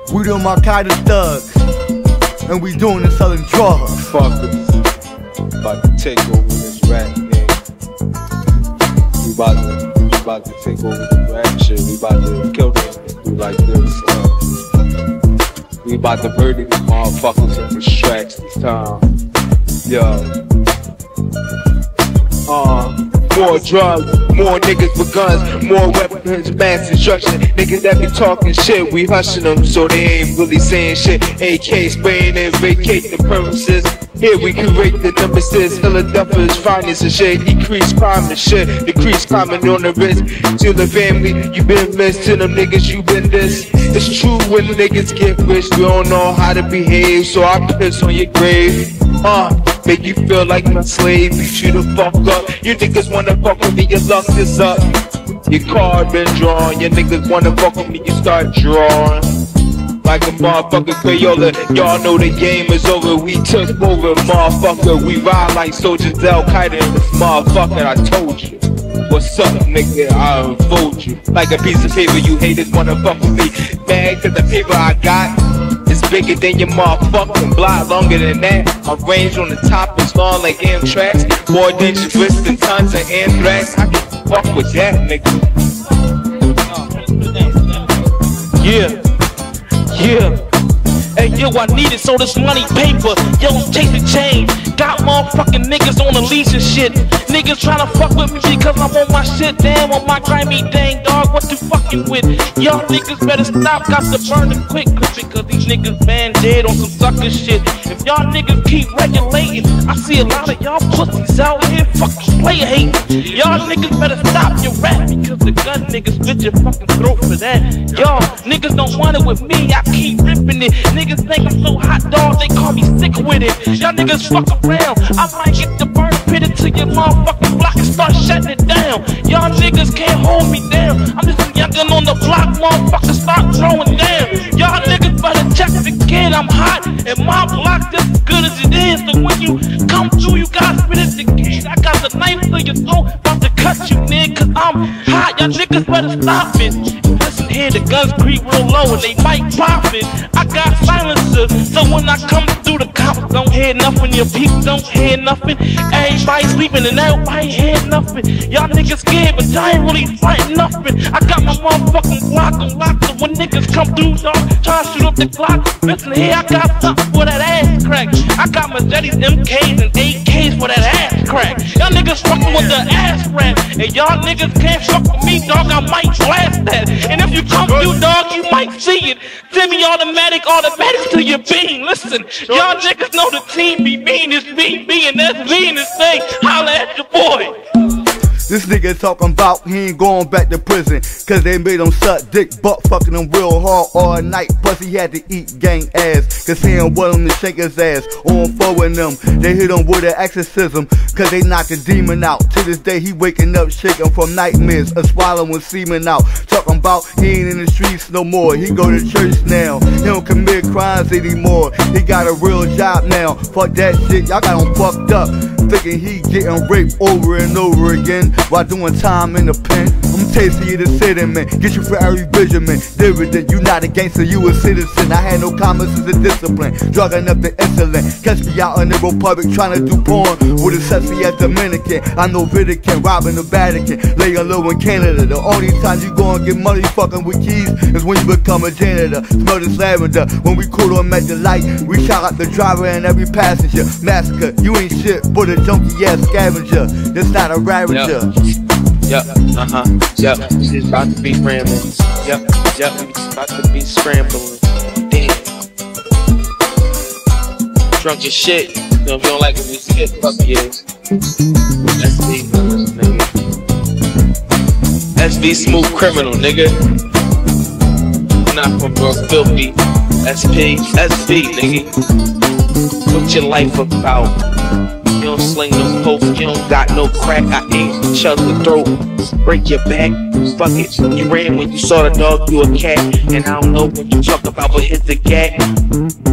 We the Al-Qaeda thugs, and we doing the selling drugs. Fuckers, about to take over this rap game. We about to take over the rap shit. We about to kill them and do like this. We about to murder these motherfuckers in the tracks this time. Yo. More drugs, more niggas with guns, more weapons, mass destruction. Niggas that be talking shit, we hushing them so they ain't really saying shit. AK spraying and vacate the premises. Here we create the nemesis, Philadelphia's finest and shit. Decrease crime and shit, decrease climbing on the wrist. To the family, you been missed. To them niggas, you been this. It's true when niggas get rich, we don't know how to behave, so I piss on your grave. Make you feel like my slave, beat you the fuck up. You niggas wanna fuck with me, your luck is up. Your card been drawn, your niggas wanna fuck with me, you start drawing. Like a motherfucker Crayola, y'all know the game is over. We took over, motherfucker. We ride like soldiers, Al-Qaeda in this motherfucker, I told you. What's up, nigga? I'll unfold you. Like a piece of paper, you haters wanna fuck with me. Mad cause the paper I got is bigger than your motherfucking block, longer than that. My range on the top is long like Amtrak, more dangerous than tons of anthrax. I can fuck with that, nigga. Yeah. Hey yo, I need it, so this money paper. Yo, I'm chasing change. Got motherfucking niggas on the leash and shit. Niggas tryna fuck with me because I'm on my shit. Damn, on my grimy dang dog, what you fucking with? Y'all niggas better stop, got to burn it quick. Because these niggas man dead on some sucker shit. If y'all niggas keep regulating, I see a lot of y'all pussies out here fucking player hating. Y'all niggas better stop your rap because the gun niggas split your fucking throat for that. Y'all niggas don't want it with me, I keep ripping it. Niggas think I'm so hot dog, they call me sick with it. Y'all niggas fuck around, I might get the burn pitted to your motherfucking block and start shutting it down. Y'all niggas can't hold me down. I'm just a youngin' on the block, motherfucker, start throwing down. Y'all niggas better check the kid, I'm hot, and my block just as good as it is. So when you come through, you gotta spit it the kid. I got the knife to your throat, about to cut you, nigga, cause I'm hot. Y'all niggas better stop it. Listen here, the guns creep real low and they might pop it. I got silencers, so when I come through, the cops don't hear nothing, your people don't hear nothing. Everybody sleeping and everybody hear nothing. Y'all niggas scared, but y'all ain't really fighting nothing. I got my motherfucking Glock on lock, so when niggas come through, dog, try to shoot up the Glock. Listen here, I got something for that ass crack. I got Machetes, MKs, and AKs for that ass crack. Y'all niggas fucking with the ass rap, and y'all niggas can't fuck with me, dog, I might blast that. And if you come through, dog, you might see it. Semi-automatic, automatics to your beam. Listen, y'all niggas know the team be mean, it's BB and that's me and this thing. Holla at your boy. This nigga talking about he ain't going back to prison cause they made him suck dick, butt fucking him real hard all night. Plus he had to eat gang ass cause he ain't want him to shake his ass. On following them, they hit him with an exorcism cause they knocked the demon out. To this day he waking up shaking from nightmares of swallowing semen out. Talking about he ain't in the streets no more, he go to church now. He don't commit crimes anymore, he got a real job now. Fuck that shit, y'all got him fucked up, thinking he getting raped over and over again while doing time in the pen. I'm tasty the city, man. Get you for every vision, man. Dividend, you not a gangster, you a citizen. I had no common sense of discipline, drugging up the insulin. Catch me out in the Republic trying to do porn with a sexy as Dominican. I know Vatican, robbing the Vatican, laying low in Canada. The only time you gonna get money fucking with keys is when you become a janitor. Smell this lavender. When we caught him at the light, we shot out the driver and every passenger. Massacre, you ain't shit but a junkie ass scavenger. This not a ravager. Yep, it's about to be rambling. Yep, it's about to be scrambling. Damn. Drunk as shit. You know, if you don't like it, we skip. Fuck yes. SV, nigga. SV Smooth Criminal, nigga. Not from North Filthy. SP, SV, nigga. What your life about? You don't sling no coke, you don't got no crack. I ain't chug the throat, break your back. Fuck it, you ran when you saw the dog, you a cat. And I don't know what you talk about, but hit the gat.